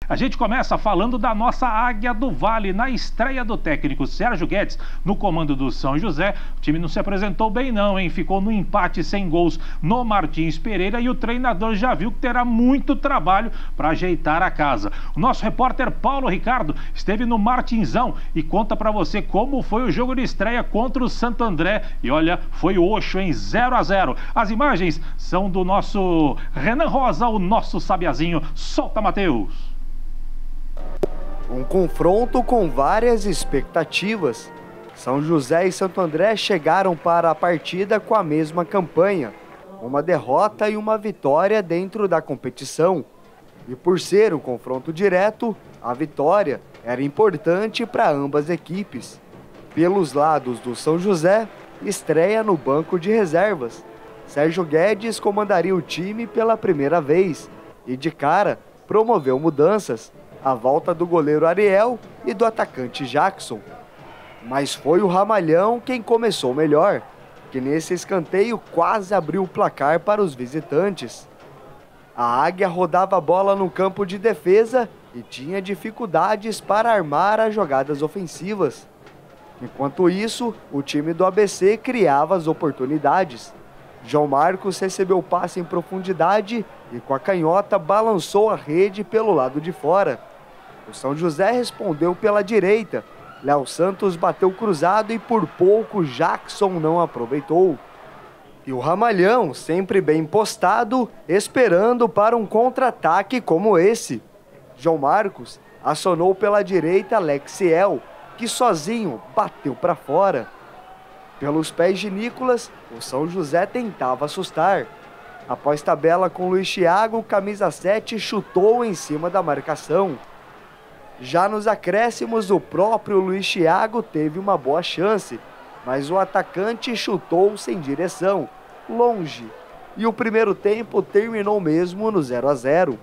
A gente começa falando da nossa Águia do Vale. Na estreia do técnico Sérgio Guedes no comando do São José, o time não se apresentou bem não, hein? Ficou no empate sem gols no Martins Pereira e o treinador já viu que terá muito trabalho para ajeitar a casa. O nosso repórter Paulo Ricardo esteve no Martinzão e conta para você como foi o jogo de estreia contra o Santo André. E olha, foi oxo em 0-0. As imagens são do nosso Renan Rosa, o nosso sabiazinho. Solta, Matheus! Um confronto com várias expectativas. São José e Santo André chegaram para a partida com a mesma campanha, uma derrota e uma vitória dentro da competição. E por ser um confronto direto, a vitória era importante para ambas equipes. Pelos lados do São José, estreia no banco de reservas. Sérgio Guedes comandaria o time pela primeira vez e de cara promoveu mudanças. A volta do goleiro Ariel e do atacante Jackson. Mas foi o Ramalhão quem começou melhor, que nesse escanteio quase abriu o placar para os visitantes. A Águia rodava a bola no campo de defesa e tinha dificuldades para armar as jogadas ofensivas. Enquanto isso, o time do ABC criava as oportunidades. João Marcos recebeu o passe em profundidade e com a canhota balançou a rede pelo lado de fora. O São José respondeu pela direita. Léo Santos bateu cruzado e por pouco Jackson não aproveitou. E o Ramalhão, sempre bem postado, esperando para um contra-ataque como esse. João Marcos acionou pela direita Alexiel, que sozinho bateu para fora. Pelos pés de Nicolas, o São José tentava assustar. Após tabela com Luiz Thiago, camisa 7 chutou em cima da marcação. Já nos acréscimos, o próprio Luiz Thiago teve uma boa chance, mas o atacante chutou sem direção, longe. E o primeiro tempo terminou mesmo no 0-0.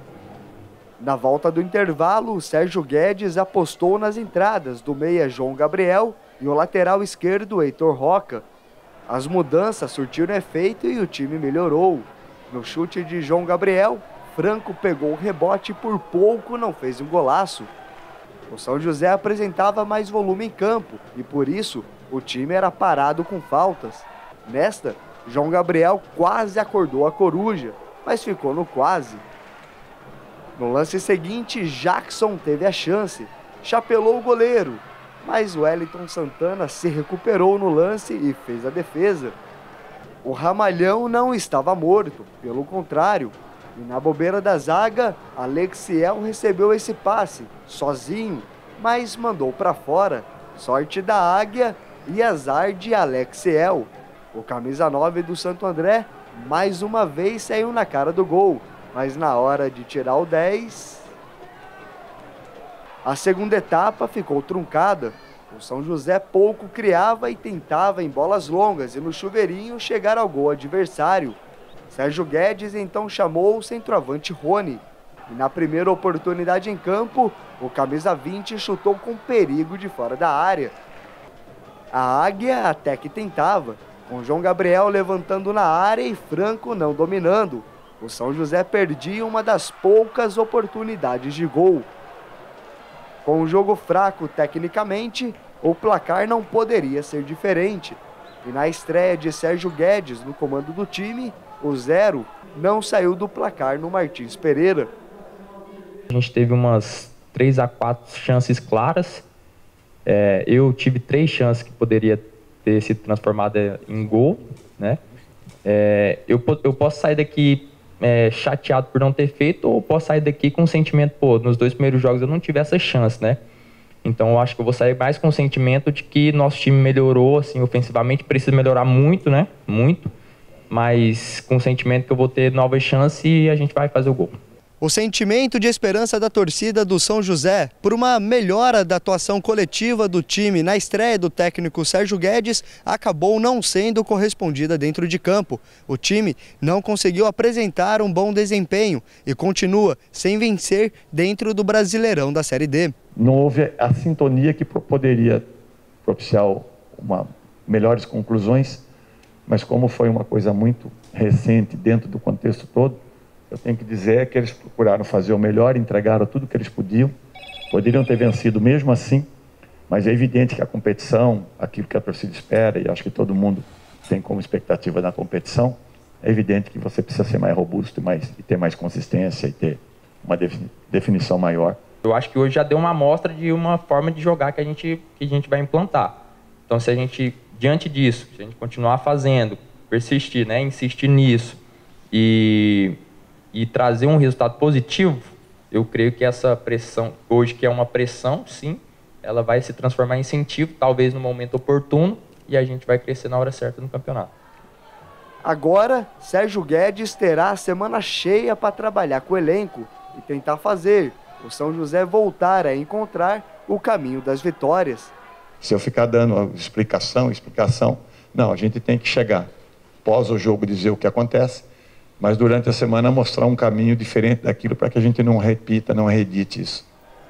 Na volta do intervalo, o Sérgio Guedes apostou nas entradas do meia João Gabriel e o lateral esquerdo Heitor Roca. As mudanças surtiram efeito e o time melhorou. No chute de João Gabriel, Franco pegou o rebote e por pouco não fez um golaço. O São José apresentava mais volume em campo e por isso o time era parado com faltas. Nesta, João Gabriel quase acordou a coruja, mas ficou no quase. No lance seguinte, Jackson teve a chance, chapelou o goleiro, mas o Wellington Santana se recuperou no lance e fez a defesa. O Ramalhão não estava morto, pelo contrário. E na bobeira da zaga, Alexiel recebeu esse passe, sozinho, mas mandou para fora. Sorte da Águia e azar de Alexiel. O camisa 9 do Santo André, mais uma vez saiu na cara do gol, mas na hora de tirar o 10... A segunda etapa ficou truncada. O São José pouco criava e tentava em bolas longas e no chuveirinho chegar ao gol adversário. Sérgio Guedes então chamou o centroavante Rony. E na primeira oportunidade em campo, o camisa 20 chutou com perigo de fora da área. A Águia até que tentava, com João Gabriel levantando na área e Franco não dominando. O São José perdia uma das poucas oportunidades de gol. Com um jogo fraco tecnicamente, o placar não poderia ser diferente. E na estreia de Sérgio Guedes no comando do time, o 0 não saiu do placar no Martins Pereira. A gente teve umas 3 a 4 chances claras. Eu tive 3 chances que poderia ter sido transformada em gol, né? Eu posso sair daqui chateado por não ter feito, ou posso sair daqui com o sentimento, pô, nos 2 primeiros jogos eu não tive essa chance, né? Então eu acho que eu vou sair mais com o sentimento de que nosso time melhorou, assim, ofensivamente, precisa melhorar muito, né? Muito. Mas com o sentimento que eu vou ter novas chances e a gente vai fazer o gol. O sentimento de esperança da torcida do São José por uma melhora da atuação coletiva do time na estreia do técnico Sérgio Guedes acabou não sendo correspondida dentro de campo. O time não conseguiu apresentar um bom desempenho e continua sem vencer dentro do Brasileirão da Série D. Não houve a sintonia que poderia propiciar melhores conclusões, mas como foi uma coisa muito recente dentro do contexto todo, eu tenho que dizer que eles procuraram fazer o melhor, entregaram tudo que eles podiam. Poderiam ter vencido mesmo assim, mas é evidente que a competição, aquilo que a torcida espera, e acho que todo mundo tem como expectativa na competição, é evidente que você precisa ser mais robusto e ter mais consistência e ter uma definição maior. Eu acho que hoje já deu uma amostra de uma forma de jogar que a gente vai implantar. Então, se a gente, diante disso, se a gente continuar fazendo, persistir, né, insistir nisso e trazer um resultado positivo, eu creio que essa pressão, hoje que é uma pressão, sim, ela vai se transformar em incentivo, talvez no momento oportuno, e a gente vai crescer na hora certa no campeonato. Agora, Sérgio Guedes terá a semana cheia para trabalhar com o elenco e tentar fazer o São José voltar a encontrar o caminho das vitórias. Se eu ficar dando explicação, não, a gente tem que chegar, pós o jogo, dizer o que acontece, mas durante a semana mostrar um caminho diferente daquilo para que a gente não repita, não reedite isso.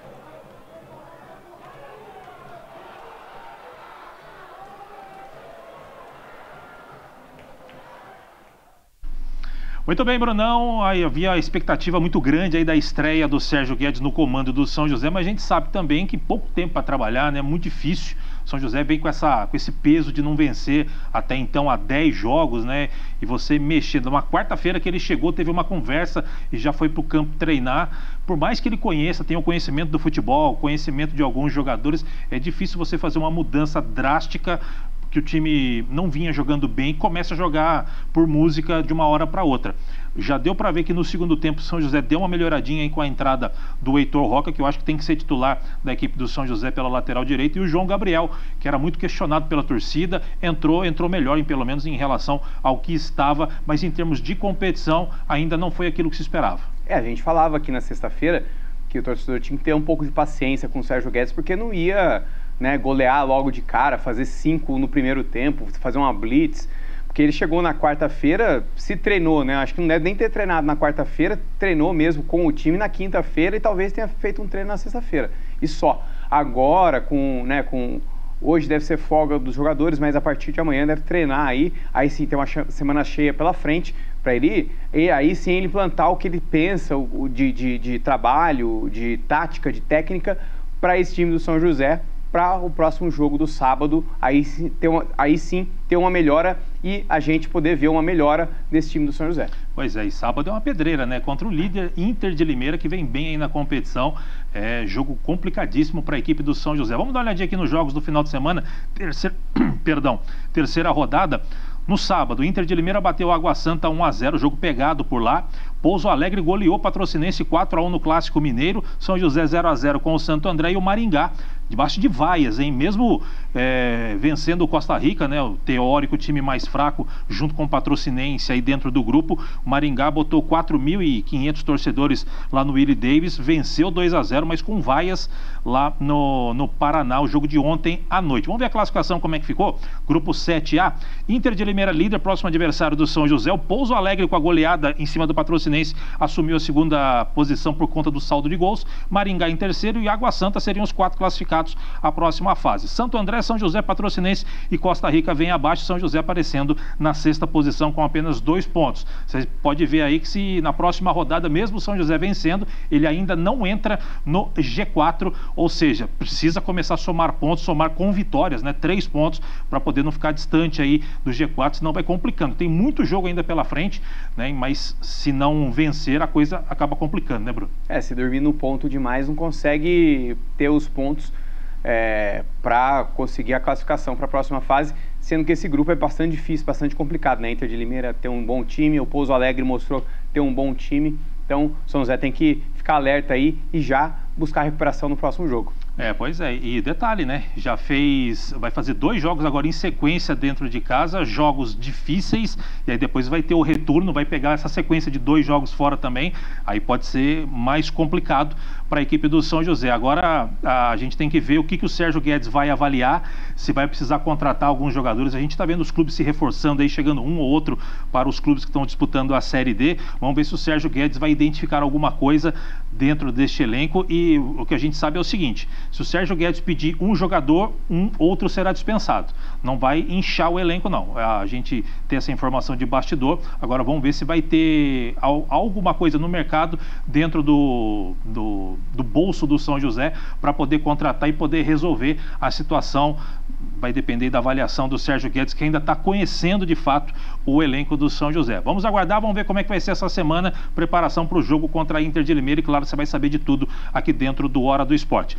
Muito bem, Brunão. Aí havia expectativa muito grande aí da estreia do Sérgio Guedes no comando do São José, mas a gente sabe também que pouco tempo para trabalhar, né? Muito difícil. O São José vem com esse peso de não vencer até então há 10 jogos, né? E você mexendo. Numa quarta-feira que ele chegou, teve uma conversa e já foi para o campo treinar. Por mais que ele conheça, tenha o conhecimento do futebol, conhecimento de alguns jogadores, é difícil você fazer uma mudança drástica que o time não vinha jogando bem e começa a jogar por música de uma hora para outra. Já deu para ver que no segundo tempo o São José deu uma melhoradinha aí com a entrada do Heitor Roca, que eu acho que tem que ser titular da equipe do São José pela lateral direita, e o João Gabriel, que era muito questionado pela torcida, entrou melhor, pelo menos em relação ao que estava, mas em termos de competição ainda não foi aquilo que se esperava. A gente falava aqui na sexta-feira que o torcedor tinha que ter um pouco de paciência com o Sérgio Guedes, porque não ia, né, golear logo de cara, fazer 5 no primeiro tempo, fazer uma blitz, porque ele chegou na quarta-feira, se treinou, né? Acho que não deve nem ter treinado na quarta-feira, treinou mesmo com o time na quinta-feira e talvez tenha feito um treino na sexta-feira. E só. Agora, hoje deve ser folga dos jogadores, mas a partir de amanhã deve treinar aí sim tem uma semana cheia pela frente para ele, e aí sim ele implantar o que ele pensa de trabalho, de tática, de técnica para esse time do São José, para o próximo jogo do sábado, aí sim ter uma melhora e a gente poder ver uma melhora desse time do São José. Pois é, e sábado é uma pedreira, né? Contra o líder Inter de Limeira, que vem bem aí na competição. É jogo complicadíssimo para a equipe do São José. Vamos dar uma olhadinha aqui nos jogos do final de semana. Terceira rodada. No sábado, o Inter de Limeira bateu o Água Santa 1-0, jogo pegado por lá. Pouso Alegre goleou o Patrocinense 4-1 no Clássico Mineiro. São José 0-0 com o Santo André, e o Maringá, debaixo de vaias, hein? Mesmo vencendo o Costa Rica, né? O teórico time mais fraco, junto com o Patrocinense aí dentro do grupo. O Maringá botou 4.500 torcedores lá no Willie Davis, venceu 2-0, mas com vaias lá no Paraná, o jogo de ontem à noite. Vamos ver a classificação, como é que ficou? Grupo 7A, Inter de Limeira líder, próximo adversário do São José. O Pouso Alegre, com a goleada em cima do Patrocinense, assumiu a segunda posição por conta do saldo de gols. Maringá em terceiro e Água Santa seriam os 4 classificados à próxima fase. Santo André, São José, Patrocinense e Costa Rica vem abaixo, São José aparecendo na sexta posição com apenas 2 pontos. Você pode ver aí que se na próxima rodada, mesmo o São José vencendo, ele ainda não entra no G4, ou seja, precisa começar a somar pontos, somar com vitórias, né? 3 pontos para poder não ficar distante aí do G4, senão vai complicando. Tem muito jogo ainda pela frente, né? Mas se não vencer, a coisa acaba complicando, né, Bruno? Se dormir no ponto demais, não consegue ter os pontos para conseguir a classificação para a próxima fase, sendo que esse grupo é bastante difícil, bastante complicado, né? Inter de Limeira tem um bom time, o Pouso Alegre mostrou ter um bom time, então o São José tem que ficar alerta aí e já buscar recuperação no próximo jogo. Pois é, e detalhe, né? Vai fazer 2 jogos agora em sequência dentro de casa, jogos difíceis, e aí depois vai ter o retorno, vai pegar essa sequência de 2 jogos fora também, aí pode ser mais complicado para a equipe do São José. Agora a gente tem que ver o que o Sérgio Guedes vai avaliar, se vai precisar contratar alguns jogadores. A gente está vendo os clubes se reforçando aí, chegando um ou outro para os clubes que estão disputando a Série D. Vamos ver se o Sérgio Guedes vai identificar alguma coisa dentro deste elenco, e o que a gente sabe é o seguinte: Se o Sérgio Guedes pedir um jogador, outro será dispensado. Não vai inchar o elenco, não. A gente tem essa informação de bastidor. Agora vamos ver se vai ter alguma coisa no mercado dentro do bolso do São José para poder contratar e poder resolver a situação. Vai depender da avaliação do Sérgio Guedes, que ainda está conhecendo de fato o elenco do São José. Vamos aguardar, vamos ver como é que vai ser essa semana, preparação para o jogo contra a Inter de Limeira, e claro, você vai saber de tudo aqui dentro do Hora do Esporte.